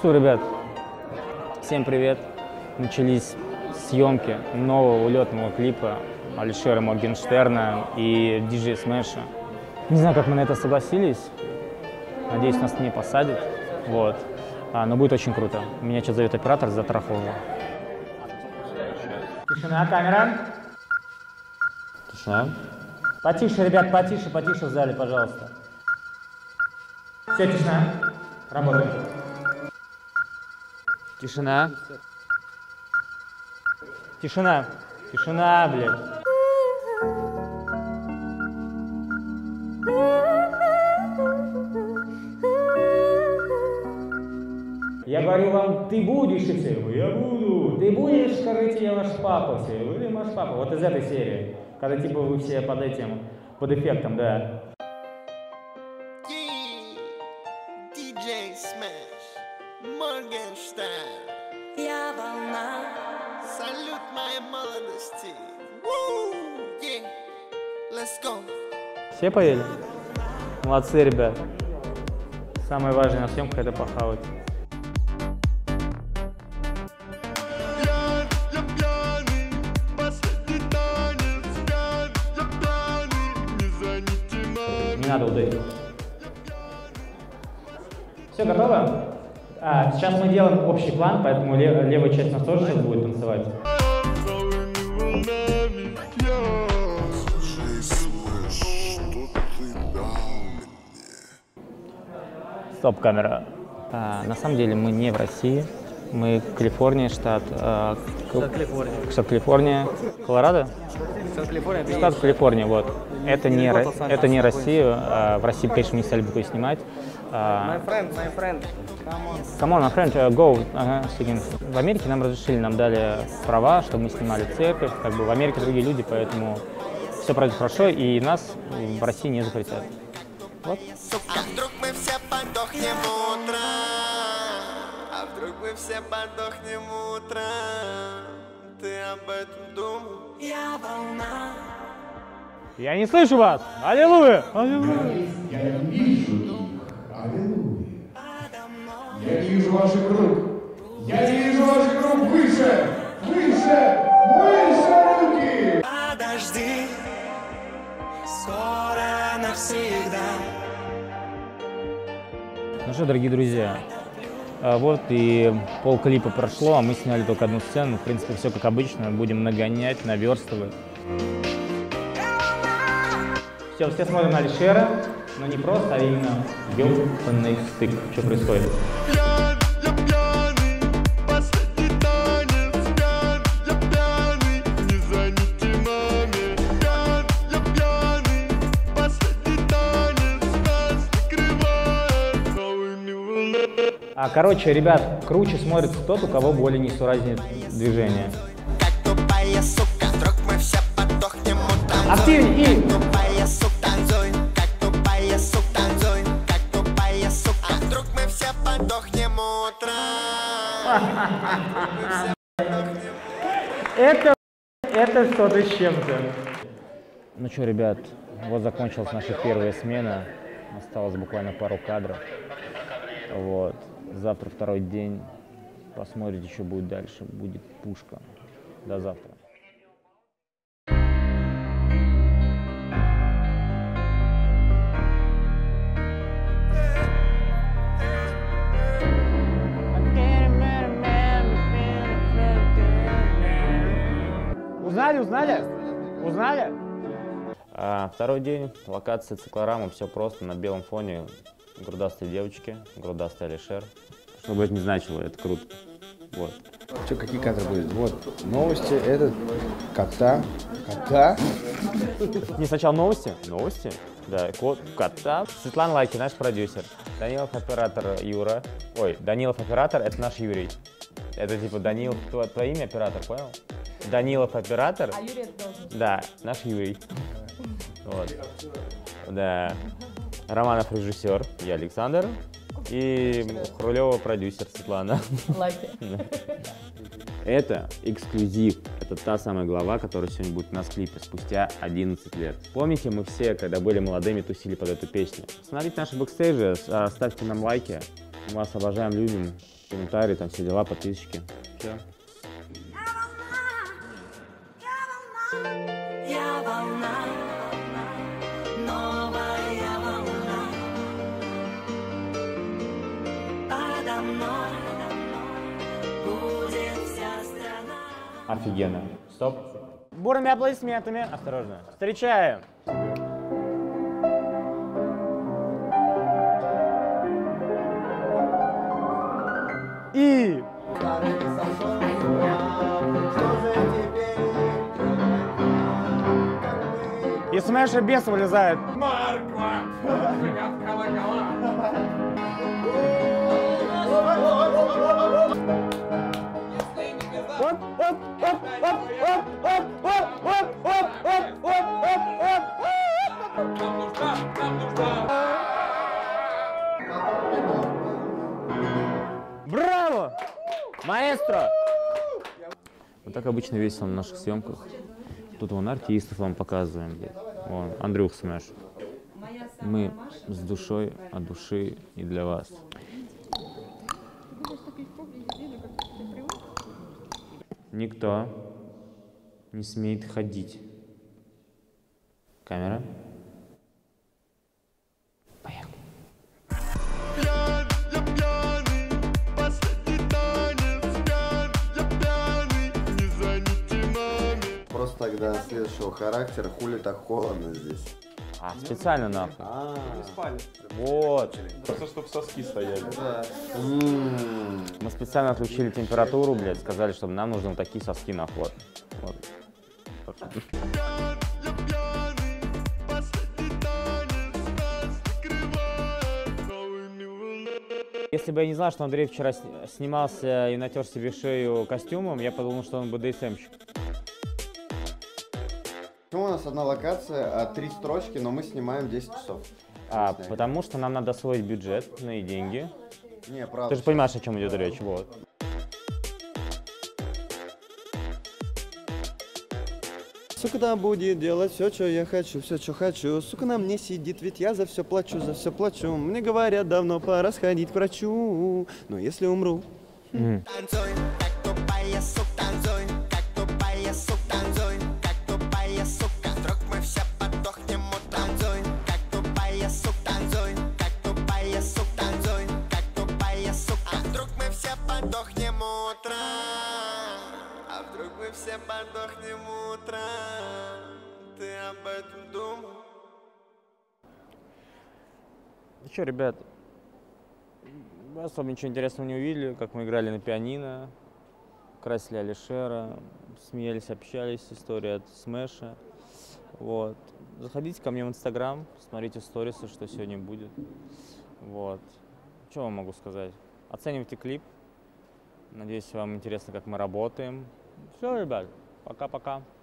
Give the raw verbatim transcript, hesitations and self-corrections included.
что, ребят, всем привет. Начались съемки нового улетного клипа Алишера Моргенштерна и диджей Смэша. Не знаю, как мы на это согласились. Надеюсь, нас не посадят. Вот. А, но будет очень круто. Меня что-то зовет оператор за трафового. Тишина, камера. Тишина. Потише, ребят, потише, потише в зале, пожалуйста. Все, тишина. Работаем. Тишина. Тишина. Тишина, блядь. Я говорю вам, ты будешь, и все. Я буду. Ты будешь, скажите, я ваш папа, все. Вы ваш папа. Вот из этой серии. Когда типа вы все под этим, под эффектом, да. диджей Смэш, Моргенштерн. Я волна. Салют моей молодости. Yeah. Let's go. Все поели? Молодцы, ребят. Самое важное на съемках — это похавать. Не надо ударить. Все, готово? А, сейчас мы делаем общий план, поэтому лев, левая часть нас тоже сейчас будет танцевать. Стоп, камера. А, на самом деле мы не в России. Мы Калифорния, штат. А, штат Калифорния. Штат Калифорния. Колорадо? Штат Калифорния. Штат Калифорния, вот. Это не, это не Россия. А, в России, конечно, не стали бы такое снимать. А, my friend, my friend. Come on, my friend, uh, go. Ага, в Америке нам разрешили, нам дали права, чтобы мы снимали церковь. Как бы в Америке другие люди, поэтому все пройдет хорошо, и нас в России не запретят. Вот. А вдруг мы все подохнем утром? А вдруг мы все подохнем утром? Ты об этом думал? Я волна. Я не слышу вас! Аллилуйя! Аллилуйя! Я не вижу их. Аллилуйя! Я не вижу ваших рук! Я не вижу ваших рук! Выше! Выше! Выше руки! Подожди, скоро навсегда. Ну что, дорогие друзья, вот и пол клипа прошло, а мы сняли только одну сцену. В принципе, все как обычно, будем нагонять, наверстывать. Все, все смотрим на Алишера, но не просто, а именно ёбаный стык. Что происходит? А, короче, ребят, круче смотрится тот, у кого более несуразнее движение. Активнее и... Это, это что-то с чем-то. Ну что, ребят, вот закончилась наша первая смена. Осталось буквально пару кадров. Вот. Завтра второй день. Посмотрите, что будет дальше. Будет пушка. До завтра. Узнали, узнали? Узнали? А, второй день, локация циклорама, все просто, на белом фоне грудастые девочки, грудастый Алишер. Что бы это ни значило, это круто. Вот. Что, какие кадры будут? Вот, новости, это кота, кота. Не сначала новости, новости, да, кот, кота. Светлана Лайки, наш продюсер. Данилов оператор Юра. Ой, Данилов оператор, это наш Юрий. Это типа Данилов, твое имя оператор, понял? Данилов оператор. А Юрий это должен. Да, наш Юрий. Вот. Да. Романов режиссер, я Александр. И Хрулева продюсер Светлана. Лайки. Это эксклюзив. Это та самая глава, которая сегодня будет у нас в клипе спустя одиннадцать лет. Помните, мы все, когда были молодыми, тусили под эту песню? Смотрите наши бэкстейджи, ставьте нам лайки. Вас обожаем, любим. Комментарии, там все дела, подписчики. Все. Я волна, новая волна. Подо мной будет вся страна. Офигенно. Стоп. Бурными аплодисментами. Осторожно. Встречаем. И... И Смэша без вылезает. Морква! Звенят колокола! Оп, оп, оп, оп, оп, оп, оп, оп, оп, оп, оп, оп, оп, оп. Нам нужна, нам нужна! Браво! Маэстро! Вот так обычно весело на наших съемках. Тут вон артистов вам показываем. Блядь. Вон, Андрюх Смэш. Мы с душой, от души и для вас. Никто не смеет ходить. Камера. Поехали. Пьян, я пьяный, последний танец. Пьян, я пьяный, не звоните маме. Просто тогда следующего характера, хули так холодно здесь. А, специально нахуй. А, Вот. Просто чтобы соски стояли. м-м. Мы специально отключили температуру, блядь, сказали, чтобы нам нужны вот такие соски нахуй. Вот. Пьян, я пьяный, последний танец. Нас накрывает новыми волнами. Если бы я не знал, что Андрей вчера сни- снимался и натер себе шею костюмом, я подумал, что он бэ дэ эс эмщик. Почему у нас одна локация, а три строчки, но мы снимаем десять часов? А, потому что нам надо освоить бюджетные деньги. Не, правда. Ты же понимаешь, о чем идет речь, вот. Сука там будет делать все, что я хочу, все, что хочу. Сука на мне сидит, ведь я за все плачу, за все плачу. Мне говорят, давно пора сходить к врачу. Но если умру... Танцуй, как тупая сука, танцуй, как тупая сука, танцуй, как тупая сука. Вдруг мы все подохнем утром. Танцуй, как тупая сука, танцуй, как тупая сука, танцуй, как тупая сука. А вдруг мы все подохнем утром? А вдруг мы все подохнем утром? Ты об этом думал? Ну что, ребят, вы особо ничего интересного не увидели, как мы играли на пианино, красили Алишера, смеялись, общались, история от Смэша. Вот. Заходите ко мне в Инстаграм, смотрите сторисы, что сегодня будет. Вот. Что вам могу сказать? Оценивайте клип. Надеюсь, вам интересно, как мы работаем. Все, ребят, пока-пока.